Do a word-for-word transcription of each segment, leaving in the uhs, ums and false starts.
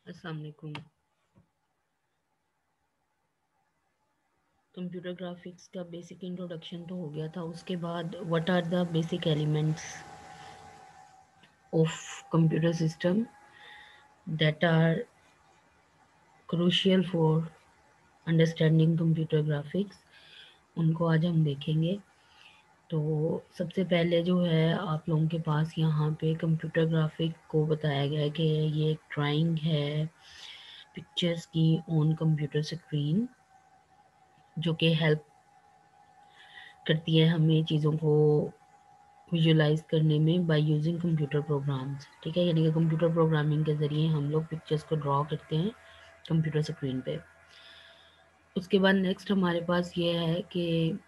अस्सलाम वालेकुम। Computer graphics का बेसिक इंट्रोडक्शन तो हो गया था, उसके बाद what are the basic elements of computer system that are crucial for understanding computer graphics, उनको आज हम देखेंगे। तो सबसे पहले जो है आप लोगों के पास यहाँ पे कंप्यूटर ग्राफिक को बताया गया है कि ये एक ड्राइंग है पिक्चर्स की ऑन कंप्यूटर स्क्रीन, जो कि हेल्प करती है हमें चीज़ों को विजुलाइज करने में बाय यूजिंग कंप्यूटर प्रोग्राम्स। ठीक है, यानी कि कंप्यूटर प्रोग्रामिंग के ज़रिए हम लोग पिक्चर्स को ड्रॉ करते हैं कंप्यूटर स्क्रीन पे। उसके बाद नेक्स्ट हमारे पास ये है कि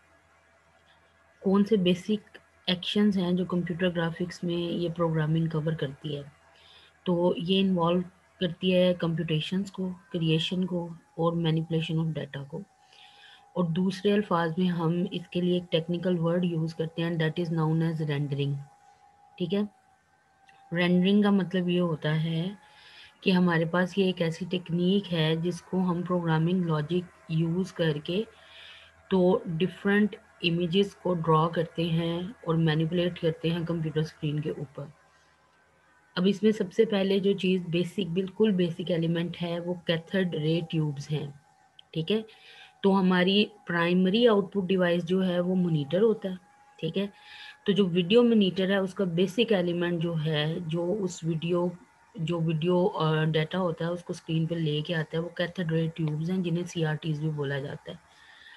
कौन से बेसिक एक्शंस हैं जो कंप्यूटर ग्राफिक्स में ये प्रोग्रामिंग कवर करती है। तो ये इन्वॉल्व करती है कंप्यूटेशंस को, क्रिएशन को और मैनिपुलेशन ऑफ डाटा को। और दूसरे अल्फाज में हम इसके लिए एक टेक्निकल वर्ड यूज़ करते हैं, that is known as rendering. ठीक है, रेंडरिंग का मतलब ये होता है कि हमारे पास ये एक ऐसी टेक्निक है जिसको हम प्रोग्रामिंग लॉजिक यूज़ करके तो डिफरेंट इमेजेस को ड्रॉ करते हैं और मैनिपुलेट करते हैं कंप्यूटर स्क्रीन के ऊपर। अब इसमें सबसे पहले जो चीज़ बेसिक, बिल्कुल बेसिक एलिमेंट है वो कैथोड रे ट्यूब्स हैं। ठीक है, तो हमारी प्राइमरी आउटपुट डिवाइस जो है वो मॉनिटर होता है। ठीक है, तो जो वीडियो मॉनिटर है उसका बेसिक एलिमेंट जो है, जो उस वीडियो जो वीडियो डाटा होता है उसको स्क्रीन पर लेके आता है, वो कैथोड रे ट्यूब्स हैं, जिन्हें सी आर टीज भी बोला जाता है।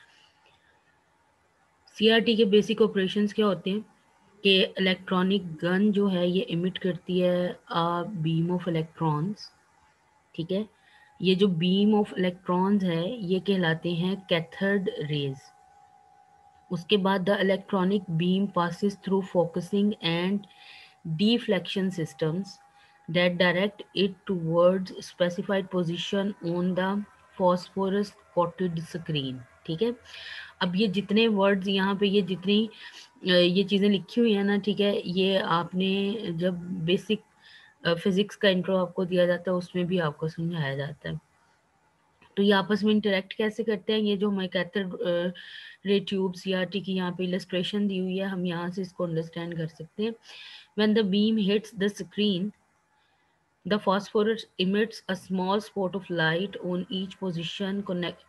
सी आर टी के बेसिक ऑपरेशंस क्या होते हैं कि इलेक्ट्रॉनिक गन जो है ये इमिट करती है अ बीम ऑफ इलेक्ट्रॉन्स। ठीक है, ये जो बीम ऑफ इलेक्ट्रॉन्स है ये कहलाते हैं कैथोड रेज। उसके बाद the electronic beam passes through focusing and deflection systems that direct it towards specified position on the phosphorus coated screen। ठीक है, अब ये जितने वर्ड्स यहाँ पे, ये जितनी ये चीज़ें लिखी हुई है ना, ठीक है, ये आपने जब बेसिक फिजिक्स का इंट्रो आपको दिया जाता है उसमें भी आपको समझाया जाता है। तो ये आपस में इंटरेक्ट कैसे करते हैं, ये जो हमारे कैथोड रे ट्यूब सी आर टी की यहाँ पे इलस्ट्रेशन दी हुई है, हम यहाँ से इसको अंडरस्टैंड कर सकते हैं। When the beam hits the screen, the phosphorus emits a small spot of light on each position connect,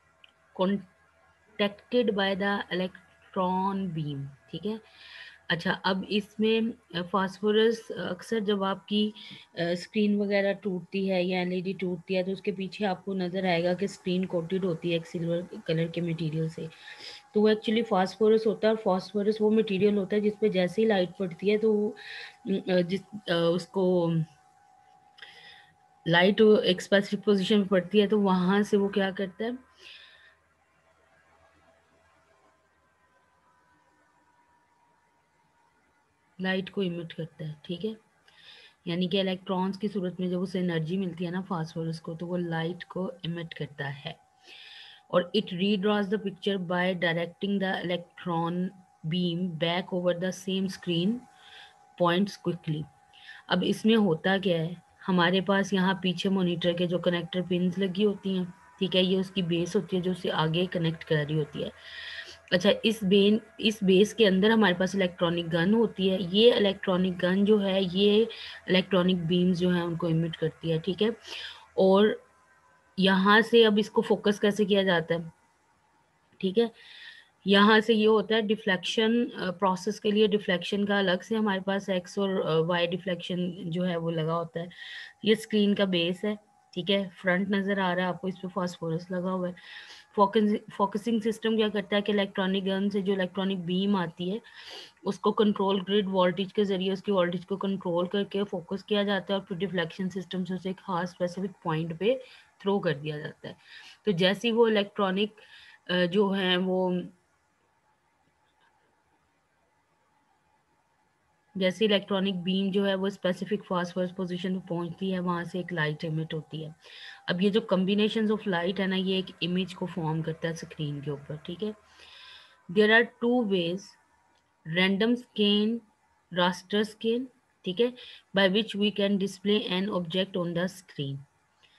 contacted by the electron beam। ठीक है, अच्छा, अब इसमें फास्फोरस अक्सर जब आपकी स्क्रीन वगैरह टूटती है या एल ई डी टूटती है तो उसके पीछे आपको नज़र आएगा कि स्क्रीन कोटेड होती है एक सिल्वर कलर के मटेरियल से। तो वो एक्चुअली फास्फोरस होता है, और फास्फोरस वो मटेरियल होता है जिस पे जैसे ही लाइट पड़ती है तो जिस उसको लाइट एक स्पेसिफिक पोजीशन पे पड़ती है तो वहां से वो क्या करता है, लाइट को इमिट करता है। ठीक है, यानी कि इलेक्ट्रॉन्स की सूरत में जब उसे एनर्जी मिलती है ना फास्फोरस को, तो वो लाइट को इमिट करता है। और it redraws the picture by directing the electron beam back over the same screen points quickly. अब इसमें होता क्या है, हमारे पास यहाँ पीछे मॉनिटर के जो कनेक्टर पिन्स लगी होती हैं, ठीक है, ये उसकी बेस होती है जो उसे आगे कनेक्ट कर रही होती है। अच्छा, इस बेन इस बेस के अंदर हमारे पास इलेक्ट्रॉनिक गन होती है। ये इलेक्ट्रॉनिक गन जो है ये इलेक्ट्रॉनिक बीम्स जो है उनको इमिट करती है। ठीक है, और यहाँ से अब इसको फोकस कैसे किया जाता है, ठीक है, यहाँ से ये होता है डिफ्लेक्शन प्रोसेस के लिए, डिफ्लेक्शन का अलग से हमारे पास एक्स और वाई डिफ्लेक्शन जो है वो लगा होता है। ये स्क्रीन का बेस है, ठीक है, फ्रंट नज़र आ रहा है आपको, इस पर फास्फोरस लगा हुआ है। फोकस फोकसिंग सिस्टम क्या करता है कि इलेक्ट्रॉनिक गन से जो इलेक्ट्रॉनिक बीम आती है उसको कंट्रोल ग्रिड वोल्टेज के जरिए उसकी वोल्टेज को कंट्रोल करके फोकस किया जाता है, और फिर डिफ्लेक्शन सिस्टम से उसे एक खास स्पेसिफिक पॉइंट पे थ्रो कर दिया जाता है। तो जैसे ही वो इलेक्ट्रॉनिक जो है वो जैसे इलेक्ट्रॉनिक बीम जो है वो स्पेसिफिक फास्फोरस पोजीशन पे पहुंचती है, वहां से एक लाइट इमिट होती है। अब ये जो कम्बिनेशन ऑफ लाइट है ना, ये एक इमेज को फॉर्म करता है स्क्रीन के ऊपर। ठीक है, there are two ways, random scan, raster scan, ठीक है, by which we can display an object on the screen.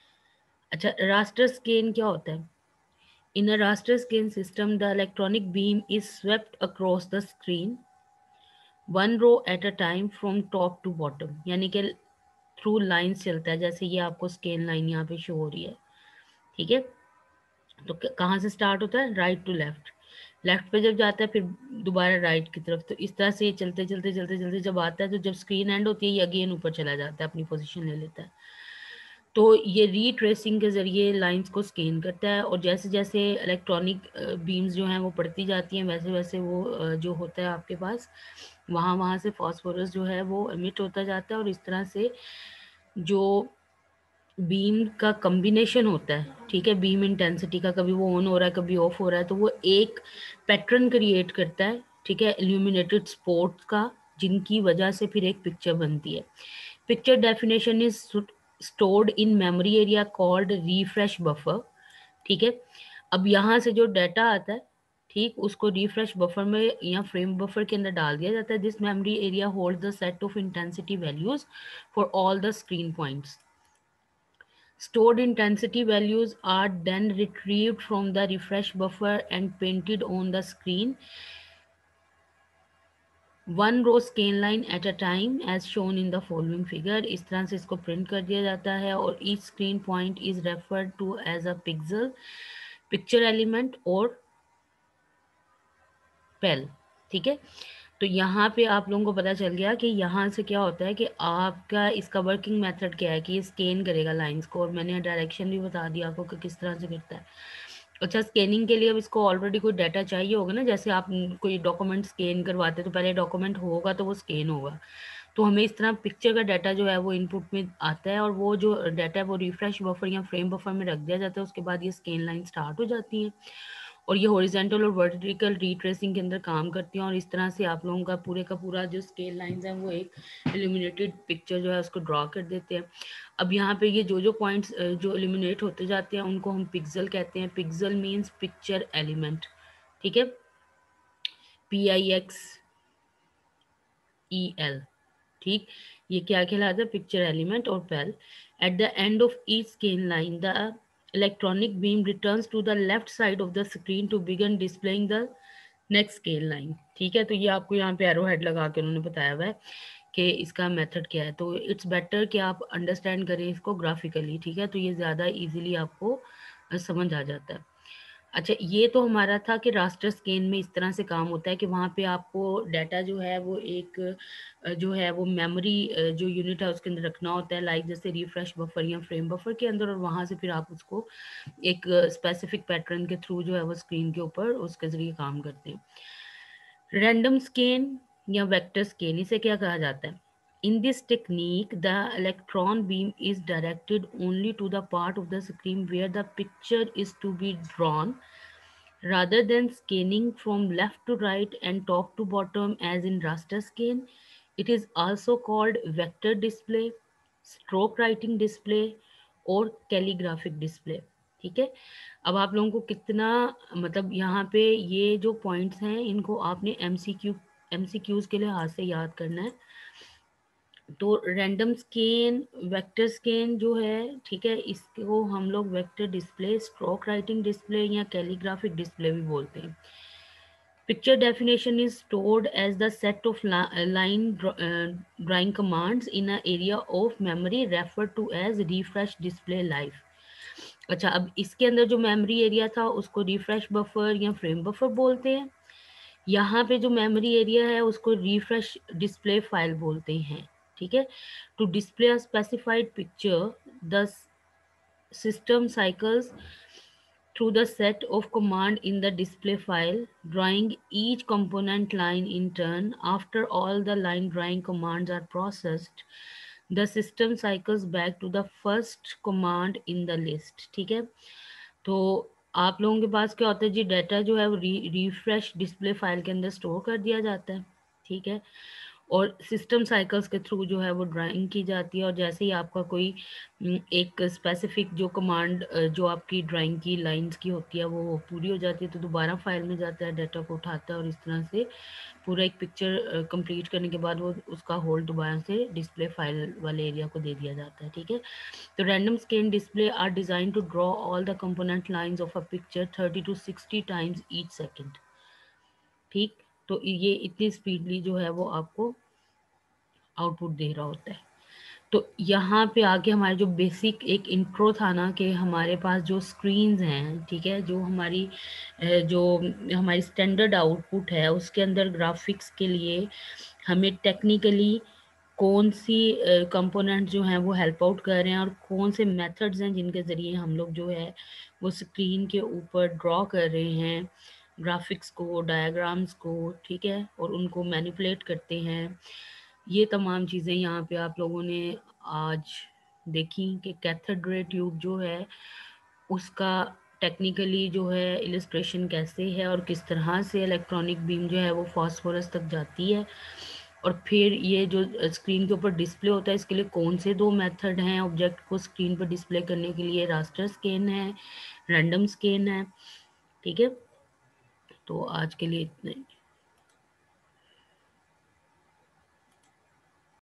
अच्छा, रास्टर स्कैन क्या होता है? In a raster scan system the electronic beam is swept across the screen one row at a time from top to bottom, यानी कि through lines चलता है, जैसे ये आपको स्कैन लाइन यहाँ पे शो हो रही है, ठीक है। तो कहाँ से स्टार्ट होता है? राइट टू लेफ्ट, लेफ्ट पे जब जाता है फिर दोबारा राइट की तरफ, तो इस तरह से चलते चलते चलते चलते जब आता है तो जब स्क्रीन एंड होती है ये अगेन ऊपर चला जाता है, अपनी पोजीशन ले लेता है। तो ये रीट्रेसिंग के ज़रिए लाइंस को स्कैन करता है, और जैसे जैसे इलेक्ट्रॉनिक बीम्स जो हैं वो पड़ती जाती हैं वैसे वैसे वो जो होता है आपके पास वहाँ वहाँ से फॉस्फोरस जो है वो एमिट होता जाता है, और इस तरह से जो बीम का कम्बिनेशन होता है, ठीक है, बीम इंटेंसिटी का, कभी वो ऑन हो रहा है कभी ऑफ हो रहा है, तो वो एक पैटर्न क्रिएट करता है, ठीक है, इल्यूमिनेटेड स्पॉट्स का, जिनकी वजह से फिर एक पिक्चर बनती है। Picture definition is stored in memory area called refresh buffer, ठीक है। अब यहाँ से जो डाटा आता है, ठीक, उसको रिफ्रेश बफर में या फ्रेम बफर के अंदर डाल दिया जाता है। This memory area hold the set of intensity values for all the screen points. Stored intensity values are then retrieved from the refresh buffer and painted on the screen, one row scan line at a time as shown in the following figure। इस तरह से इसको print कर दिया जाता है, और each screen point is referred to as a pixel, picture element और पेल, ठीक है। तो यहाँ पे आप लोगों को पता चल गया कि यहाँ से क्या होता है कि आपका इसका वर्किंग मेथड क्या है, कि ये स्कैन करेगा लाइंस को, और मैंने डायरेक्शन भी बता दिया आपको कि किस तरह से करता है। अच्छा, स्कैनिंग के लिए अब इसको ऑलरेडी कोई डाटा चाहिए होगा ना, जैसे आप कोई डॉक्यूमेंट स्कैन करवाते तो पहले डॉक्यूमेंट होगा तो वो स्कैन होगा, तो हमें इस तरह पिक्चर का डाटा जो है वो इनपुट में आता है, और वो जो डाटा है वो रिफ्रेश बफर या फ्रेम बफर में रख दिया जाता है। उसके बाद ये स्कैन लाइन स्टार्ट हो जाती है, और ये हॉरिजेंटल और वर्टिकल रीट्रेसिंग के अंदर काम करती हैं, और इस तरह से आप लोगों का पूरे का पूरा जो स्केल लाइंस हैं वो एक इल्यूमिनेटेड पिक्चर जो है उसको ड्रॉ कर देते हैं। अब यहाँ पे ये जो जो पॉइंट्स जो इल्यूमिनेट होते जाते हैं उनको हम पिक्सल कहते हैं। पिक्सल मीन्स पिक्चर एलिमेंट, ठीक है, P I X E L, ठीक। ये क्या कहलाता है? पिक्चर एलिमेंट और pel. At the end of each scan line the electronic beam returns to the left side of the screen to begin displaying the next scale line, ठीक है। तो ये आपको यहाँ पे एरो हेड लगा के उन्होंने बताया हुआ है कि इसका मेथड क्या है। तो इट्स बेटर कि आप अंडरस्टैंड करें इसको ग्राफिकली, ठीक है, तो ये ज़्यादा इजीली आपको समझ आ जाता है। अच्छा, ये तो हमारा था कि रास्टर स्कैन में इस तरह से काम होता है कि वहाँ पे आपको डाटा जो है वो एक जो है वो मेमोरी जो यूनिट है उसके अंदर रखना होता है, लाइक जैसे रिफ्रेश बफर या फ्रेम बफर के अंदर, और वहाँ से फिर आप उसको एक स्पेसिफिक पैटर्न के थ्रू जो है वो स्क्रीन के ऊपर उसके ज़रिए काम करते हैं। रैंडम स्कैन या वेक्टर स्कैन, इसे क्या कहा जाता है? In this technique, the electron beam is directed only to the part of the screen where the picture is to be drawn, rather than scanning from left to right and top to bottom as in raster scan. It is also called vector display, stroke writing display और calligraphic display, ठीक है। अब आप लोगों को कितना मतलब यहाँ पे ये जो पॉइंट्स हैं इनको आपने एमसीक्यू एमसीक्यूज के लिहाज से याद करना है। तो रैंडम स्कैन, वेक्टर स्कैन जो है, ठीक है, इसको हम लोग vector display, stroke writing display या कैलीग्राफिक डिस्प्ले भी बोलते हैं। Picture definition is stored as the set of line drawing commands in an area of memory referred to as refresh display life। अच्छा, अब इसके अंदर जो मेमोरी एरिया था उसको रिफ्रेश बफर या फ्रेम बफर बोलते हैं। यहाँ पे जो मेमोरी एरिया है उसको रिफ्रेश डिस्प्ले फाइल बोलते हैं, ठीक है। To display a specified picture the system cycles through the set of command in the display file, drawing each component line in turn. After all the line drawing commands are processed, the system cycles back to the first command in the list, ठीक है। तो आप लोगों के पास क्या होता है जी, data जो है वो री रिफ्रेश डिस्प्ले फाइल के अंदर स्टोर कर दिया जाता है, ठीक है। और सिस्टम साइकिल्स के थ्रू जो है वो ड्राइंग की जाती है। और जैसे ही आपका कोई एक स्पेसिफिक जो कमांड जो आपकी ड्राइंग की लाइंस की होती है वो पूरी हो जाती है, तो दोबारा फाइल में जाता है, डाटा को उठाता है और इस तरह से पूरा एक पिक्चर कंप्लीट करने के बाद वो उसका होल दोबारा से डिस्प्ले फाइल वाले एरिया को दे दिया जाता है। ठीक है, तो random scan display are design to draw all the component lines of a picture thirty to sixty times each second. ठीक, तो ये इतनी स्पीडली जो है वो आपको आउटपुट दे रहा होता है। तो यहाँ पे आके हमारे जो बेसिक एक इंट्रो था ना कि हमारे पास जो स्क्रीन्स हैं, ठीक है, जो हमारी जो हमारी स्टैंडर्ड आउटपुट है उसके अंदर ग्राफिक्स के लिए हमें टेक्निकली कौन सी कंपोनेंट जो हैं वो हेल्प आउट कर रहे हैं और कौन से मेथड्स हैं जिनके ज़रिए हम लोग जो है वो स्क्रीन के ऊपर ड्रॉ कर रहे हैं ग्राफिक्स को, डायग्राम्स को, ठीक है, और उनको मैनिपुलेट करते हैं। ये तमाम चीज़ें यहाँ पे आप लोगों ने आज देखी कि कैथोड रे ट्यूब जो है उसका टेक्निकली जो है इलस्ट्रेशन कैसे है और किस तरह से इलेक्ट्रॉनिक बीम जो है वो फास्फोरस तक जाती है। और फिर ये जो स्क्रीन के ऊपर डिस्प्ले होता है इसके लिए कौन से दो मेथड हैं ऑब्जेक्ट को स्क्रीन पर डिस्प्ले करने के लिए, रास्टर स्कैन है, रैंडम स्कैन है। ठीक है, तो आज के लिए इतना ही।